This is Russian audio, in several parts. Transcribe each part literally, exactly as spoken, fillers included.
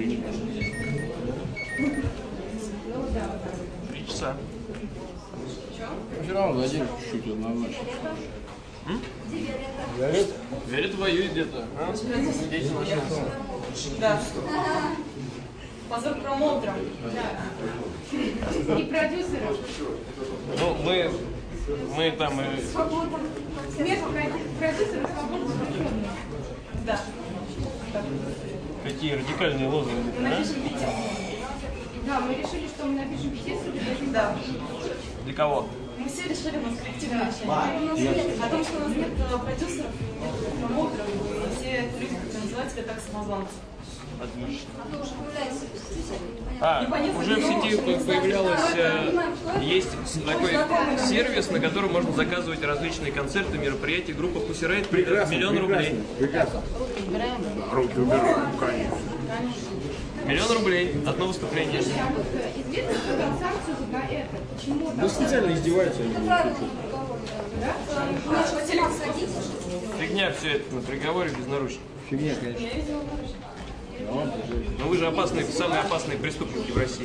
Три часа. Все равно задержит чуть-чуть однозначно. Верит? Верит, воюет где-то. А? Дети наши. Да. Позор промоутером. Да. И продюсером. Ну, мы, мы там и... Свобода. Смерть продюсера, свобода заключенных. Да. Какие радикальные лозунги. Мы напишем петицию. Да, мы решили, что мы напишем петицию. Да. Для кого? Мы все решили, у нас коллективное решение. О том, что у нас нет продюсеров, промоутеров, и все люди, которые называют себя так, самозванцы. Отлично. А, уже в сети появлялось, есть такой сервис, на котором можно заказывать различные концерты, мероприятия. Группа Pussy Riot придет миллион рублей. Прекрасно. Руки уберем, конечно. Миллион рублей, одно выступление. Известно, что там санкцию за это. Почему? Ну, специально издеваются. Фигня все это на приговоре без наручников. Фигня, конечно. Но вы же опасные, самые опасные преступники в России.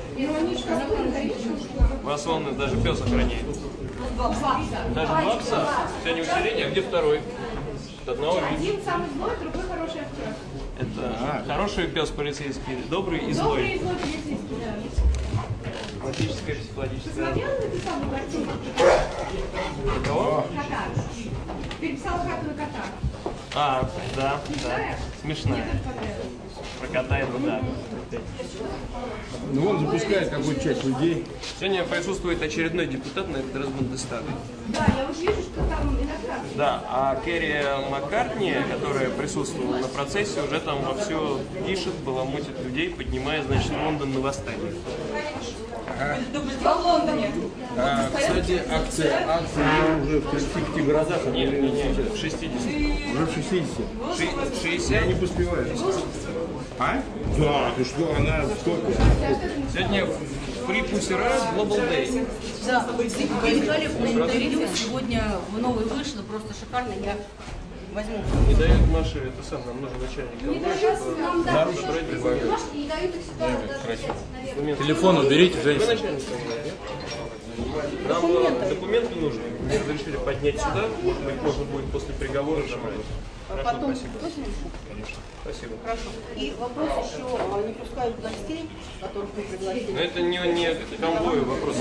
Вас вон даже пес охраняет. Даже два пса? Сегодня усиление, а где второй? От одного видно. Один самый злой, другой хороший актер. Это а, хороший пес полицейский, добрый и злой. Добрый и злой полицейский, да. Классическая, психологическая. Смотрел эту самую картину? Кого? Кота. Переписала хату кота. А, да, да. Смешная. Мне тоже понравилось. Про кота это да. Ну, он запускает какую-то часть людей. Сегодня присутствует очередной депутат на этот раз Бундестага. Да, я уже вижу, что там иногда. Да, а Кэрри Маккартни, которая присутствовала на процессе, уже там вовсю пишет, баламутит людей, поднимая, значит, Лондон на восстание. Во Лондоне. А, кстати, акция, акция уже в тридцати городах. Нет, нет, нет, в шестидесяти. Уже в шестидесяти. Я шестьдесят. не поспеваю. А? Да, ты что, она в топе. Сегодня Free Pussy Riot Global Day. Да, великолепное интервью. Сегодня в новой вышло, просто шикарно. Я возьму. Не дают наши, это сам, нам нужен начальник. Не дают нам дать бумажки, не дают их сюда. Телефон уберите, Вы женщина. начальник сказали, нам э, документы нужны. Мне разрешили поднять сюда. Может быть, можно будет после приговора забрать. Хорошо, Потом спасибо. Конечно. Спасибо. Хорошо. И вопрос еще, а, не пускают гостей, которых вы пригласили. Но это не, не конвой вопрос.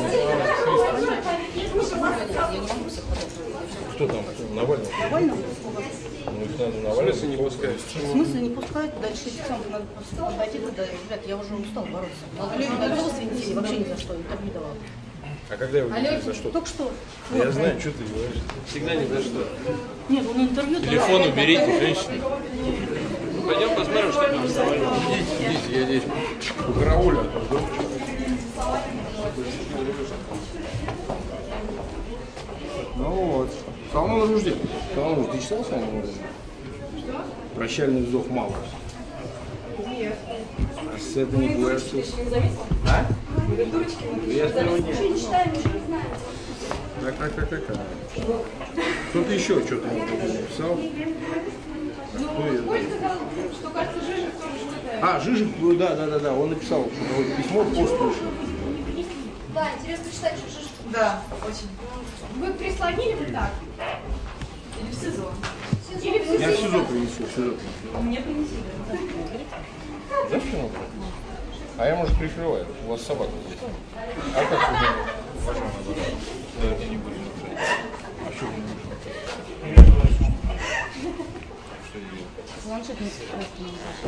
Кто там? Навальный? Навального? Ну, их надо В Навальный. смысле не пускают? В смысле не пускают? Дальше сам надо просто подойти туда. Ребят, я уже устал бороться. Молодые люди голос винтили, вообще ни за что, интервью не давал. А когда его видели, за что? Только что. Я Вот. знаю, что ты говоришь. Всегда ни за что. Нет, он интервью давал. Телефон уберите, женщина. Пойдем посмотрим, что там с Навальным. Идите, идите, я здесь у карауля. Ну вот. Салман Ружди. Салман Ружди. Ты читал Салман Ружди? Что? Прощальный вздох Малкус. Нет. Сеттани Гуэрсис. А? Я с первого дня. Ничего не читаем, ничего не знаем. Так, так, так, так. Кто-то еще что-то написал. Ну, Коль сказал, что, кажется, Жижик тоже что-то... А, Жижик, ну, да, да, да, да, он написал что-то, письмо, пост пришел. Да, интересно читать, что Жижик. Да, очень. Вы прислонили вот так? Или в СИЗО? Или в СИЗО? Я в СИЗО принесу, в СИЗО. Мне принесли. Зачем? А я, может, прикрываю. У вас собака здесь. А как вы думаете? Давайте не будем мешать. А что вы не будете мешать? Что делать? Планшет не просто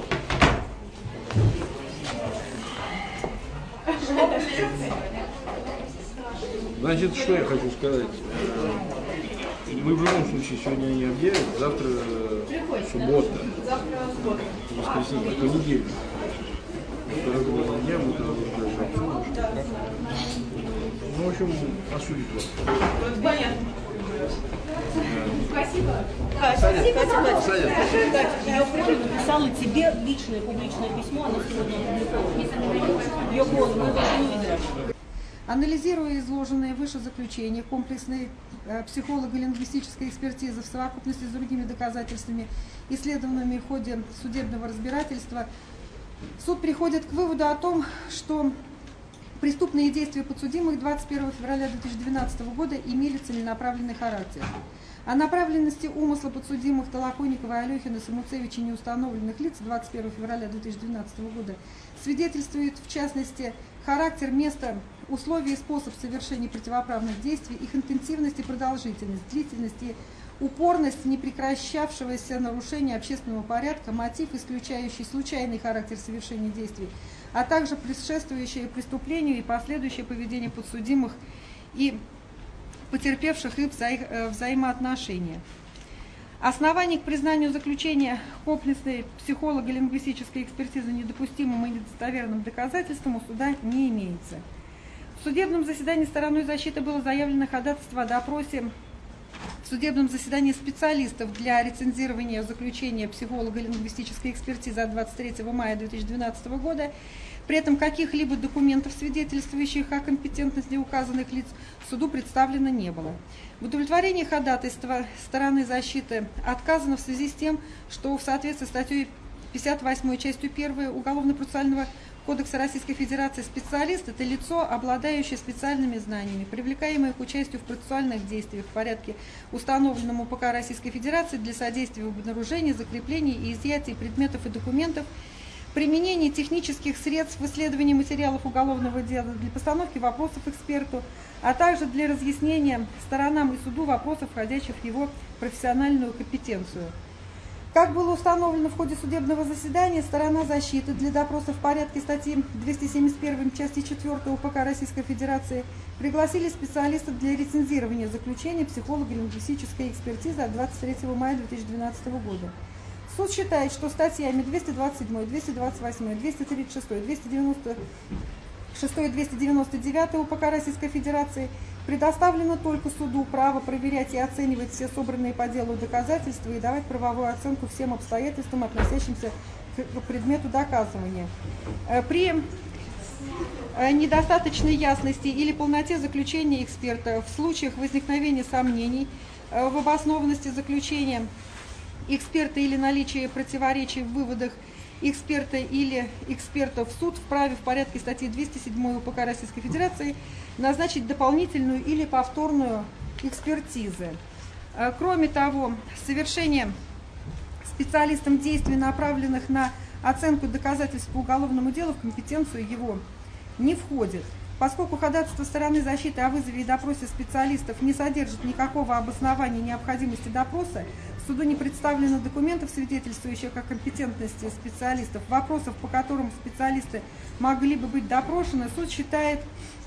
не Значит, что я хочу сказать. Мы в любом случае сегодня не объявим, завтра суббота, Завтра суббота. воскресенье, понедельник. Второго дня мы тогда уже обсудим, что как. Ну, в общем, осудить вас. Понятно. Спасибо. Катя, Катя, Катя, ее фото написала тебе личное публичное письмо, она сегодня опубликовала. Ее фото, мы даже не видели. Анализируя изложенные выше заключения комплексной э, психолого-лингвистической экспертизы в совокупности с другими доказательствами, исследованными в ходе судебного разбирательства, Суд приходит к выводу о том, что преступные действия подсудимых двадцать первого февраля две тысячи двенадцатого года имели целенаправленный характер. О направленности умысла подсудимых Толоконникова, Алехина, Самуцевича и неустановленных лиц двадцать первого февраля две тысячи двенадцатого года свидетельствует, в частности, характер, место, условия и способ совершения противоправных действий, их интенсивность и продолжительность, длительность и упорность непрекращавшегося нарушения общественного порядка, мотив, исключающий случайный характер совершения действий, а также предшествующее преступлению и последующее поведение подсудимых и потерпевших и вза взаимоотношения. Оснований к признанию заключения комплексной психолого-лингвистической экспертизы недопустимым и недостоверным доказательством у суда не имеется. В судебном заседании стороной защиты было заявлено ходатайство о допросе в судебном заседании специалистов для рецензирования заключения психолого-лингвистической экспертизы от двадцать третьего мая две тысячи двенадцатого года. При этом каких-либо документов, свидетельствующих о компетентности указанных лиц, суду представлено не было. В удовлетворении ходатайства стороны защиты отказано в связи с тем, что в соответствии с статьей пятьдесят восьмой частью первой Уголовно-процессуального кодекса Российской Федерации специалист – это лицо, обладающее специальными знаниями, привлекаемое к участию в процессуальных действиях в порядке, установленном УПК Российской Федерации для содействия в обнаружении, закреплении и изъятии предметов и документов, применение технических средств в исследовании материалов уголовного дела для постановки вопросов эксперту, а также для разъяснения сторонам и суду вопросов, входящих в его профессиональную компетенцию. Как было установлено в ходе судебного заседания, сторона защиты для допроса в порядке статьи двести семьдесят первой части четвёртой УПК Российской Федерации пригласили специалистов для рецензирования заключения психолого-лингвистической экспертизы от двадцать третьего мая две тысячи двенадцатого года. Суд считает, что статьями двести двадцать седьмой, двести двадцать восьмой, двести тридцать шестой, двести девяносто шестой и двести девяносто девятой УПК Российской Федерации предоставлено только суду право проверять и оценивать все собранные по делу доказательства и давать правовую оценку всем обстоятельствам, относящимся к предмету доказывания. При недостаточной ясности или полноте заключения эксперта в случаях возникновения сомнений в обоснованности заключения эксперта или наличия противоречий в выводах эксперта или экспертов, суд вправе в порядке статьи двести седьмой УПК Российской Федерации назначить дополнительную или повторную экспертизу. Кроме того, совершение специалистом действий, направленных на оценку доказательств по уголовному делу, в компетенцию его не входит. Поскольку ходатайство стороны защиты о вызове и допросе специалистов не содержит никакого обоснования необходимости допроса, суду не представлено документов, свидетельствующих о компетентности специалистов, вопросов, по которым специалисты могли бы быть допрошены, суд считает,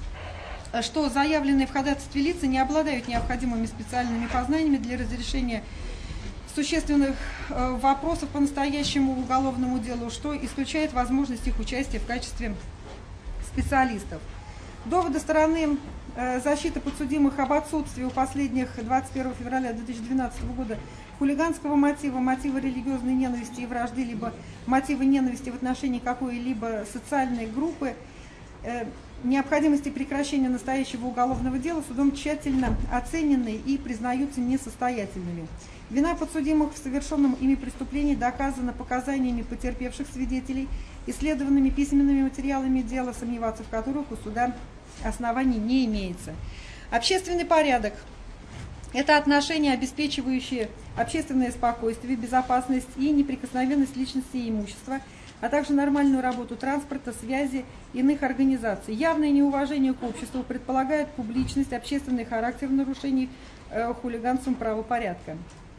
что заявленные в ходатайстве лица не обладают необходимыми специальными познаниями для разрешения существенных вопросов по настоящему уголовному делу, что исключает возможность их участия в качестве специалистов. Доводы стороны защиты подсудимых об отсутствии у последних двадцать первого февраля две тысячи двенадцатого года хулиганского мотива, мотива религиозной ненависти и вражды, либо мотива ненависти в отношении какой-либо социальной группы, э, необходимости прекращения настоящего уголовного дела судом тщательно оценены и признаются несостоятельными. Вина подсудимых в совершенном ими преступлении доказана показаниями потерпевших свидетелей, исследованными письменными материалами дела, сомневаться в которых у суда оснований не имеется. Общественный порядок – это отношения, обеспечивающие общественное спокойствие, безопасность и неприкосновенность личности и имущества, а также нормальную работу транспорта, связи, иных организаций. Явное неуважение к обществу предполагает публичность, общественный характер нарушений э, хулиганством правопорядка.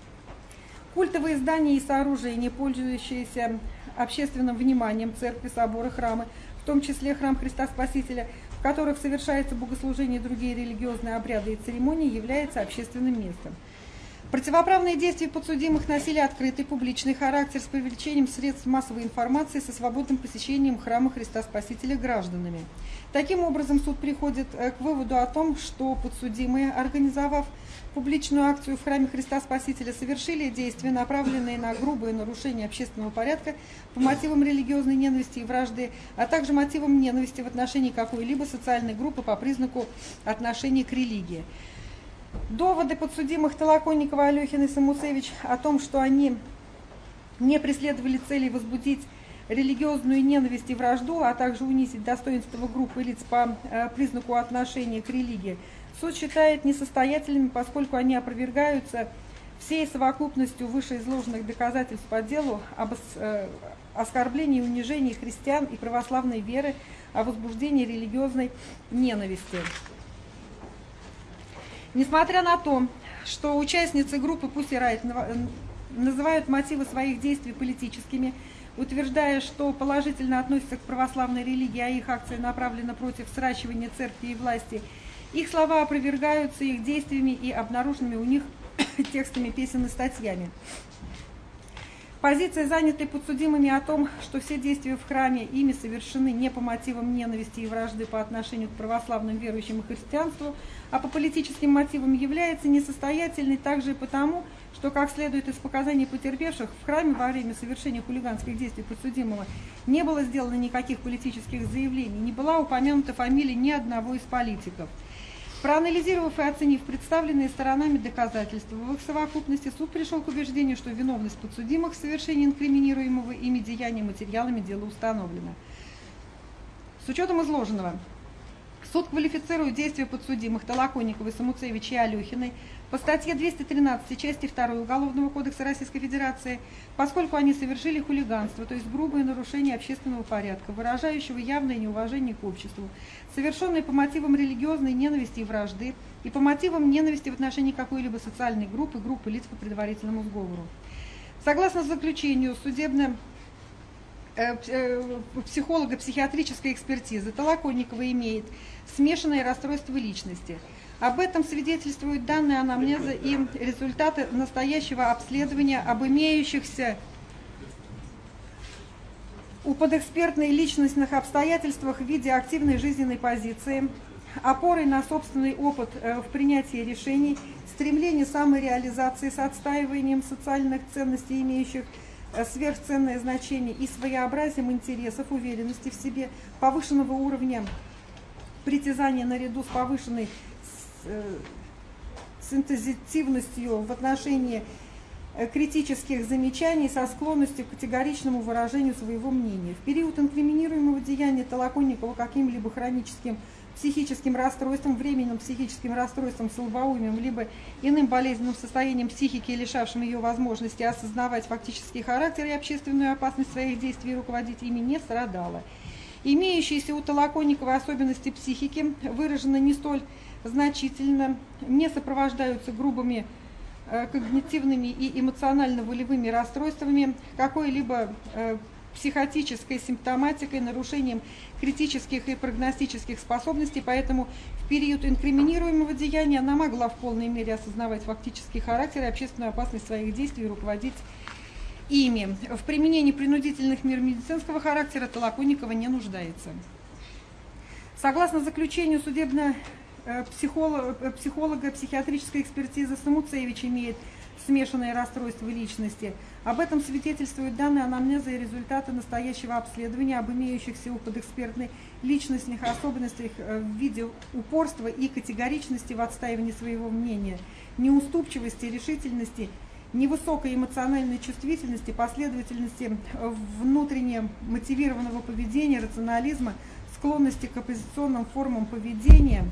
Культовые здания и сооружения, пользующиеся общественным вниманием, церкви, соборы, храмы, в том числе храм Христа Спасителя, в которых совершается богослужение и другие религиозные обряды и церемонии, является общественным местом. Противоправные действия подсудимых носили открытый публичный характер с привлечением средств массовой информации со свободным посещением храма Христа Спасителя гражданами. Таким образом, суд приходит к выводу о том, что подсудимые, организовав публичную акцию в храме Христа Спасителя, совершили действия, направленные на грубое нарушение общественного порядка по мотивам религиозной ненависти и вражды, а также мотивам ненависти в отношении какой-либо социальной группы по признаку отношения к религии. Доводы подсудимых Толоконникова, Алехина и Самуцевич о том, что они не преследовали целей возбудить религиозную ненависть и вражду, а также унизить достоинство группы лиц по признаку отношения к религии, суд считает несостоятельными, поскольку они опровергаются всей совокупностью вышеизложенных доказательств по делу об оскорблении и унижении христиан и православной веры, о возбуждении религиозной ненависти. Несмотря на то, что участницы группы Pussy Riot называют мотивы своих действий политическими, утверждая, что положительно относятся к православной религии, а их акция направлена против сращивания церкви и власти, их слова опровергаются их действиями и обнаруженными у них текстами песен и статьями. Позиция, занятой подсудимыми о том, что все действия в храме ими совершены не по мотивам ненависти и вражды по отношению к православным верующим и христианству, а по политическим мотивам, является несостоятельной также и потому, что, как следует из показаний потерпевших, в храме во время совершения хулиганских действий подсудимого не было сделано никаких политических заявлений, не была упомянута фамилия ни одного из политиков. Проанализировав и оценив представленные сторонами доказательства, в их совокупности суд пришел к убеждению, что виновность подсудимых в совершении инкриминируемого ими деяния материалами дела установлена. С учетом изложенного, суд квалифицирует действия подсудимых Толоконниковой, Самуцевич и Алехиной по статье двести тринадцать части второй Уголовного кодекса Российской Федерации, поскольку они совершили хулиганство, то есть грубое нарушение общественного порядка, выражающего явное неуважение к обществу, совершенное по мотивам религиозной ненависти и вражды и по мотивам ненависти в отношении какой-либо социальной группы, группы лиц по предварительному сговору. Согласно заключению судебно психолога психиатрической экспертизы, Толоконникова имеет смешанное расстройство личности. Об этом свидетельствуют данные анамнеза и результаты настоящего обследования об имеющихся у подэкспертной личностных обстоятельствах в виде активной жизненной позиции, опорой на собственный опыт в принятии решений, стремление самореализации с отстаиванием социальных ценностей, имеющих сверхценное значение, и своеобразием интересов, уверенности в себе, повышенного уровня притязания наряду с повышенной синтезитивностью в отношении критических замечаний со склонностью к категоричному выражению своего мнения. В период инкриминируемого деяния Толоконникова каким-либо хроническим психическим расстройством, временным психическим расстройством, слабоумием, либо иным болезненным состоянием психики, лишавшим ее возможности осознавать фактический характер и общественную опасность своих действий и руководить ими, не страдала. Имеющиеся у Толоконниковой особенности психики выражены не столь значительно, не сопровождаются грубыми э, когнитивными и эмоционально-волевыми расстройствами, какой-либо э, психотической симптоматикой, нарушением критических и прогностических способностей, поэтому в период инкриминируемого деяния она могла в полной мере осознавать фактический характер и общественную опасность своих действий и руководить ими. В применении принудительных мер медицинского характера Толоконникова не нуждается. Согласно заключению судебно Психолога, психолога психиатрической экспертизы, Самуцевич имеет смешанное расстройство личности. Об этом свидетельствуют данные анамнеза и результаты настоящего обследования об имеющихся у подэкспертной личностных особенностях в виде упорства и категоричности в отстаивании своего мнения, неуступчивости, решительности, невысокой эмоциональной чувствительности, последовательности внутренне мотивированного поведения, рационализма, склонности к оппозиционным формам поведения,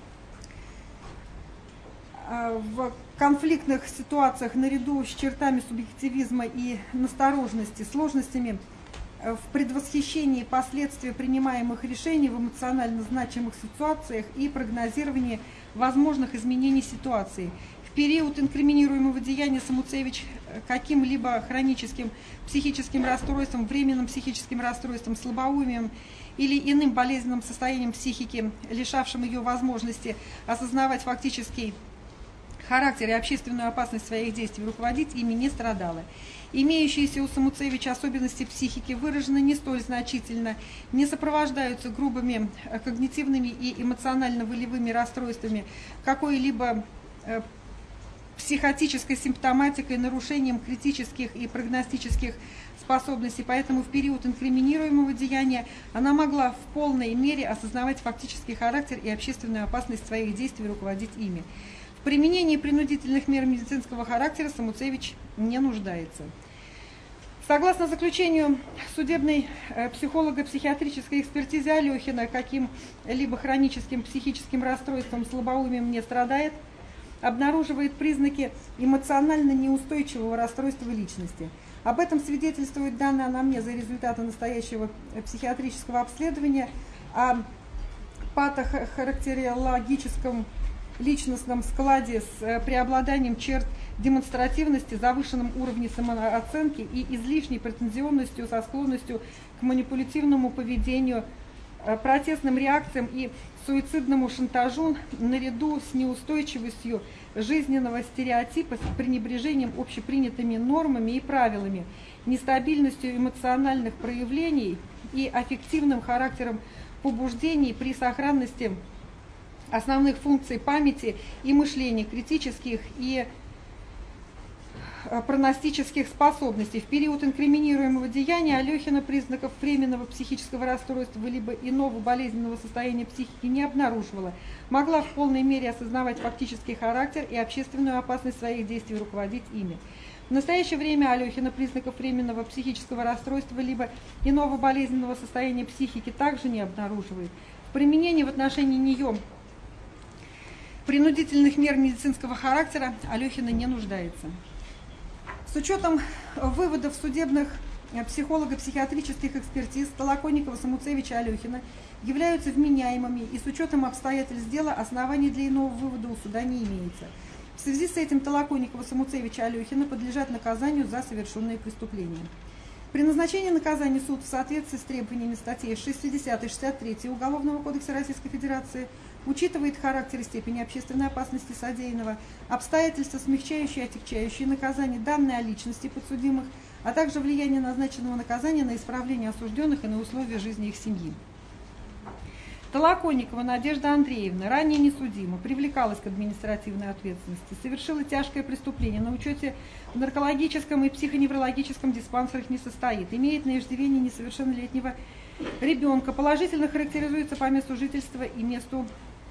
в конфликтных ситуациях наряду с чертами субъективизма и настороженности, сложностями в предвосхищении последствий принимаемых решений в эмоционально значимых ситуациях и прогнозировании возможных изменений ситуации. В период инкриминируемого деяния Самуцевич каким-либо хроническим психическим расстройством, временным психическим расстройством, слабоумием или иным болезненным состоянием психики, лишавшим ее возможности осознавать фактический характер и общественную опасность своих действий, руководить ими, не страдала. Имеющиеся у Самуцевича особенности психики выражены не столь значительно, не сопровождаются грубыми когнитивными и эмоционально-волевыми расстройствами, какой-либо психотической симптоматикой, нарушением критических и прогностических способностей, поэтому в период инкриминируемого деяния она могла в полной мере осознавать фактический характер и общественную опасность своих действий, руководить ими. В применении принудительных мер медицинского характера Самуцевич не нуждается. Согласно заключению судебной психолого-психиатрической экспертизы Алехина, каким-либо хроническим психическим расстройством, слабоумием не страдает, обнаруживает признаки эмоционально неустойчивого расстройства личности. Об этом свидетельствует данные анамнеза и результаты настоящего психиатрического обследования о патохарактериологическом личностном складе с преобладанием черт демонстративности, завышенном уровне самооценки и излишней претензионностью со склонностью к манипулятивному поведению, протестным реакциям и суицидному шантажу наряду с неустойчивостью жизненного стереотипа, с пренебрежением общепринятыми нормами и правилами, нестабильностью эмоциональных проявлений и аффективным характером побуждений при сохранности основных функций памяти и мышления, критических и прогностических способностей. В период инкриминируемого деяния Алехина признаков временного психического расстройства либо иного болезненного состояния психики не обнаруживала, могла в полной мере осознавать фактический характер и общественную опасность своих действий, руководить ими. В настоящее время Алехина признаков временного психического расстройства либо иного болезненного состояния психики также не обнаруживает. В применении в отношении нее принудительных мер медицинского характера Алехина не нуждается. С учетом выводов судебных психолого-психиатрических экспертиз Толоконникова, Самуцевича, Алехина являются вменяемыми, и с учетом обстоятельств дела оснований для иного вывода у суда не имеется. В связи с этим Толоконникова, Самуцевича, Алехина подлежат наказанию за совершенные преступления. При назначении наказания суд в соответствии с требованиями статей шестьдесят и шестьдесят три Уголовного кодекса Российской Федерации учитывает характер и степень общественной опасности содеянного, обстоятельства, смягчающие и отягчающие наказания, данные о личности подсудимых, а также влияние назначенного наказания на исправление осужденных и на условия жизни их семьи. Толоконникова Надежда Андреевна, ранее несудима, привлекалась к административной ответственности, совершила тяжкое преступление, на учете в наркологическом и психоневрологическом диспансерах не состоит, имеет на иждивении несовершеннолетнего ребенка, положительно характеризуется по месту жительства и месту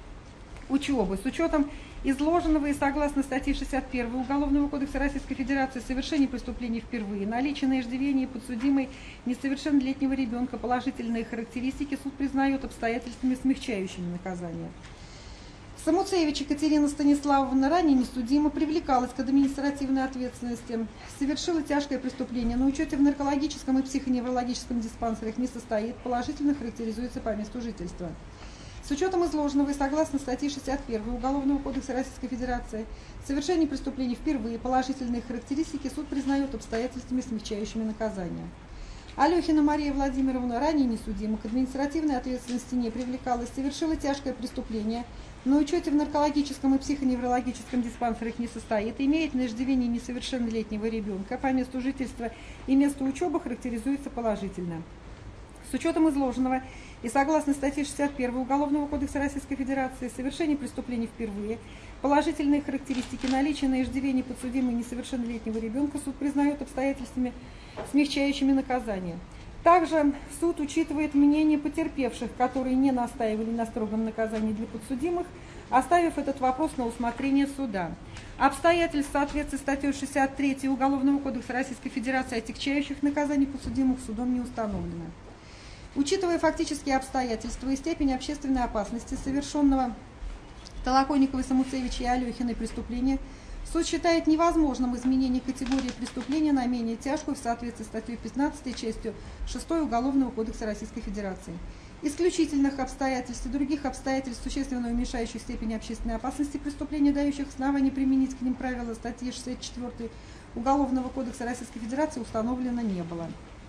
учебы. С учетом изложенного и согласно статье шестьдесят первой Уголовного кодекса Российской Федерации совершение преступлений впервые, наличие на иждивении подсудимой несовершеннолетнего ребенка, положительные характеристики суд признает обстоятельствами, смягчающими наказание. Самуцевич Екатерина Станиславовна, ранее несудима, привлекалась к административной ответственности, совершила тяжкое преступление, на учете в наркологическом и психоневрологическом диспансерах не состоит, положительно характеризуется по месту жительства. С учетом изложенного и согласно статье шестьдесят первой Уголовного кодекса Российской Федерации совершение преступлений впервые, положительные характеристики суд признает обстоятельствами, смягчающими наказание. Алехина Мария Владимировна, ранее несудима, к административной ответственности не привлекалась, совершила тяжкое преступление, на учете в наркологическом и психоневрологическом диспансерах не состоит, имеет на иждивении несовершеннолетнего ребенка, по месту жительства и месту учебы характеризуется положительно. С учетом изложенного и согласно статье шестьдесят первой Уголовного кодекса Российской Федерации совершение преступлений впервые, положительные характеристики наличия на иждивении подсудимой несовершеннолетнего ребенка суд признает обстоятельствами, смягчающими наказание. Также суд учитывает мнение потерпевших, которые не настаивали на строгом наказании для подсудимых, оставив этот вопрос на усмотрение суда. Обстоятельств в соответствии с статьей шестьдесят третьей Уголовного кодекса Российской Федерации, отягчающих наказаний подсудимых, судом не установлено. Учитывая фактические обстоятельства и степень общественной опасности совершенного Толоконниковой, Самуцевича и Алехиной преступления, суд считает невозможным изменение категории преступления на менее тяжкую в соответствии с статьей пятнадцатой частью шестой Уголовного кодекса Российской Федерации. Исключительных обстоятельств и других обстоятельств, существенно уменьшающих степень общественной опасности преступления, дающих основание применить к ним правила статьи шестьдесят четвёртой Уголовного кодекса Российской Федерации, установлено не было.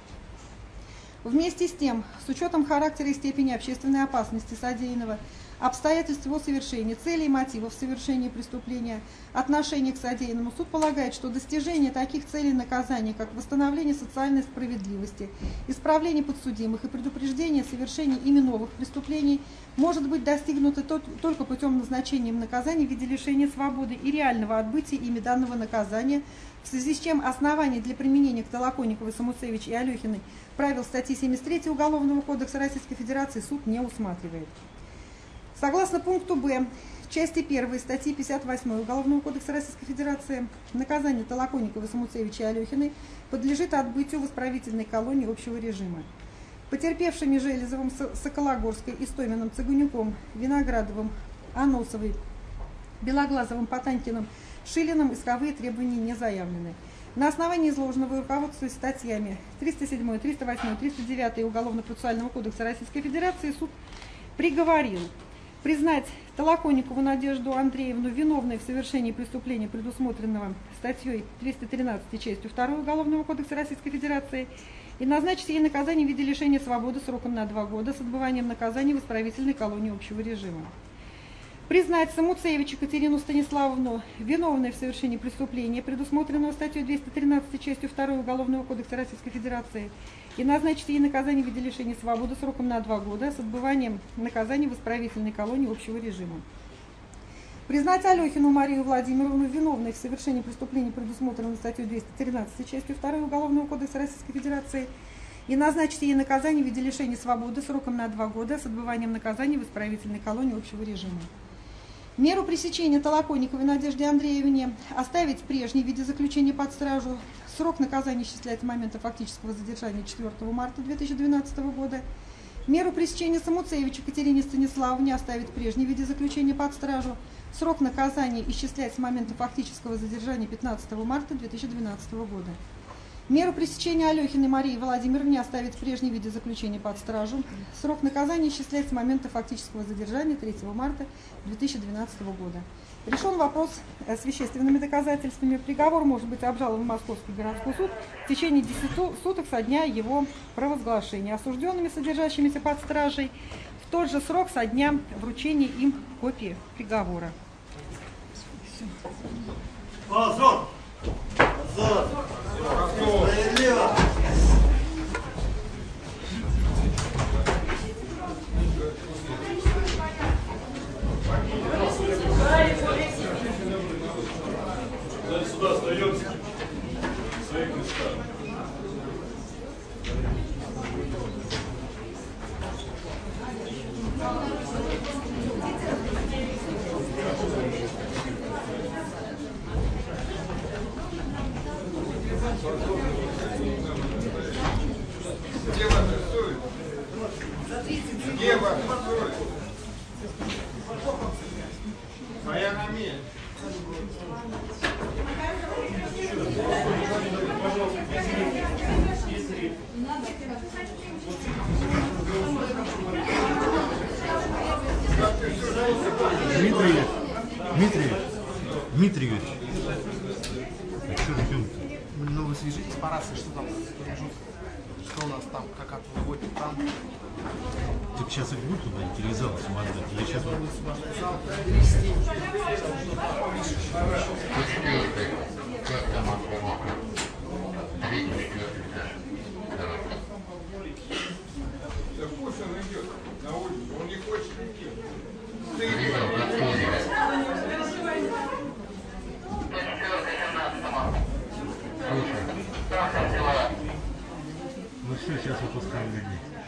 Вместе с тем, с учетом характера и степени общественной опасности содеянного, обстоятельств его совершения, целей и мотивов совершения преступления, отношения к содеянному, суд полагает, что достижение таких целей наказания, как восстановление социальной справедливости, исправление подсудимых и предупреждение совершения ими новых преступлений, может быть достигнуто только путем назначения наказания в виде лишения свободы и реального отбытия ими данного наказания, в связи с чем оснований для применения к Толоконниковой, Самуцевич и Алехиной правил статьи семьдесят третьей Уголовного кодекса Российской Федерации суд не усматривает. Согласно пункту Б части первой статьи пятьдесят восьмой Уголовного кодекса Российской Федерации, наказание Толоконниковой, Самуцевича и Алехиной подлежит отбытию в исправительной колонии общего режима. Потерпевшими Железовым, Сокологорской, Истоминым, Цыганюком, Виноградовым, Аносовой, Белоглазовым, Потанкиным, Шилиным исковые требования не заявлены. На основании изложенного и руководствуясь статьями триста седьмой, триста восьмой, триста девятой Уголовно-процессуального кодекса Российской Федерации суд приговорил признать Толоконникову Надежду Андреевну виновной в совершении преступления, предусмотренного статьей триста тринадцатой частью второй Уголовного кодекса Российской Федерации, и назначить ей наказание в виде лишения свободы сроком на два года с отбыванием наказания в исправительной колонии общего режима. Признать Самуцевич Екатерину Станиславовну виновной в совершении преступления, предусмотренного статьей двести тринадцатой частью второй Уголовного кодекса Российской Федерации, и назначить ей наказание в виде лишения свободы сроком на два года с отбыванием наказания в исправительной колонии общего режима. Признать Алехину Марию Владимировну виновной в совершении преступления, предусмотренного статьей двести тринадцатой частью второй Уголовного кодекса Российской Федерации, и назначить ей наказание в виде лишения свободы сроком на два года с отбыванием наказания в исправительной колонии общего режима. Меру пресечения Толоконниковой Надежде Андреевне оставить прежней в виде заключения под стражу. Срок наказания исчисляется с момента фактического задержания четвёртого марта две тысячи двенадцатого года. Меру пресечения Самуцевич Екатерине Станиславовне оставить прежней в виде заключения под стражу. Срок наказания исчисляется с момента фактического задержания пятнадцатого марта две тысячи двенадцатого года. Меру пресечения Алехиной Марии Владимировне оставить в прежнем виде заключения под стражу. Срок наказания исчисляется с момента фактического задержания третьего марта две тысячи двенадцатого года. Решен вопрос с вещественными доказательствами. Приговор может быть обжалован в Московский городской суд в течение десяти суток со дня его провозглашения. Осужденными, содержащимися под стражей, в тот же срок со дня вручения им копии приговора. Позор! Позор! Справедливо! Далее сюда остаемся в своих местах. Где вас арестуют? Где вас арестуют? Моя намерение. Дмитриевич, Дмитриевич, Дмитриевич. А что ждем? Ну вы свяжитесь по рации, что там, что у нас там, как отводит там. Так сейчас их будут туда идти или зал освобождать? Или сейчас вот... Да пусть он идет на улицу, он не хочет идти. Ты иди. Ну что, сейчас выпускаем людей.